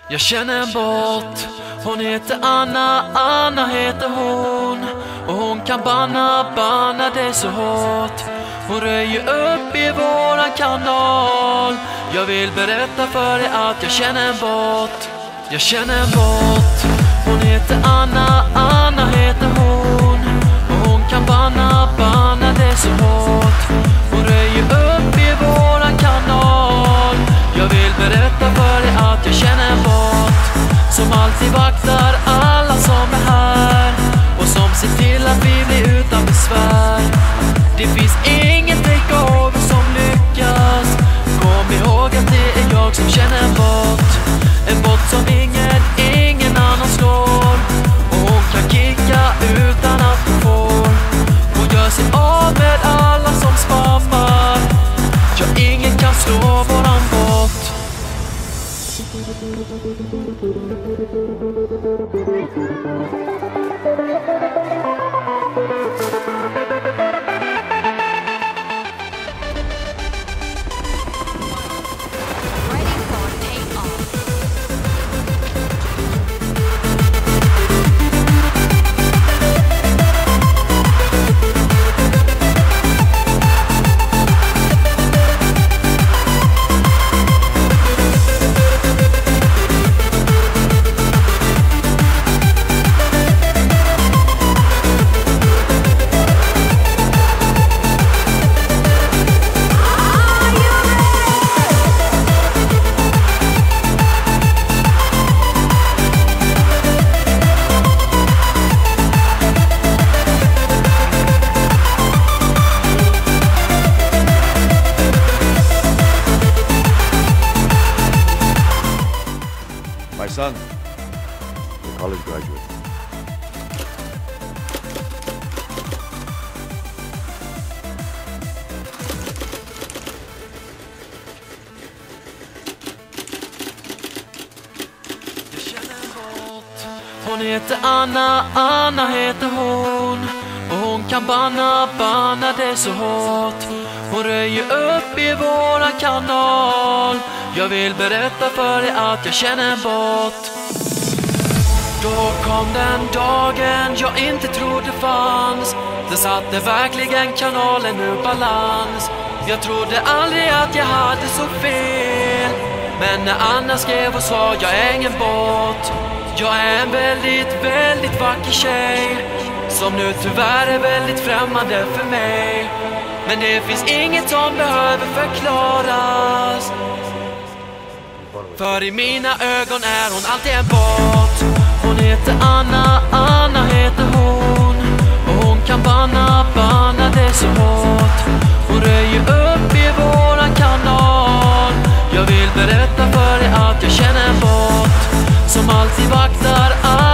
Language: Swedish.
Jag känner en båt, hon heter Anna, Anna heter hon. Och hon kan banna det så hårt. Hon röjer upp i våran kanal. Jag vill berätta för dig att jag känner en båt. Jag känner en båt, hon heter Anna, Anna heter hon. Och hon kan banna det så hårt. Hon röjer upp i våran kanal. Jag vill berätta för dig att jag känner en båt som alltid vaktar alla som är här och som ser till att vi blir utan besvär. Det finns ingen takeover som lyckas. Kom ihåg att det är jag som känner en båt. En båt som ingen annan slår. Och hon kan kicka utan att hon får. Hon gör sig av med alla som spammar. Ja, ingen kan slå våran båt. My son, a college graduate. Jag känner en båt, hon heter Anna, Anna heter hon. Och hon kan banna det så hårt. Hon röjer upp i våran kanal. Jag vill berätta för dig att jag känner en båt. Då kom den dagen jag inte trodde fanns. Den satte verkligen kanalen ur balans. Jag trodde aldrig att jag hade så fel. Men när Anna skrev och sa jag är ingen båt. Jag är en väldigt vacker tjej som nu tyvärr är väldigt främmande för mig. Men det finns inget som behöver förklaras. För i mina ögon är hon alltid en båt. Hon heter Anna, Anna heter hon. Och hon kan banna det så hårt. Hon röjer upp i våran kanal. Jag vill berätta för dig att jag känner en båt som alltid vaktar alla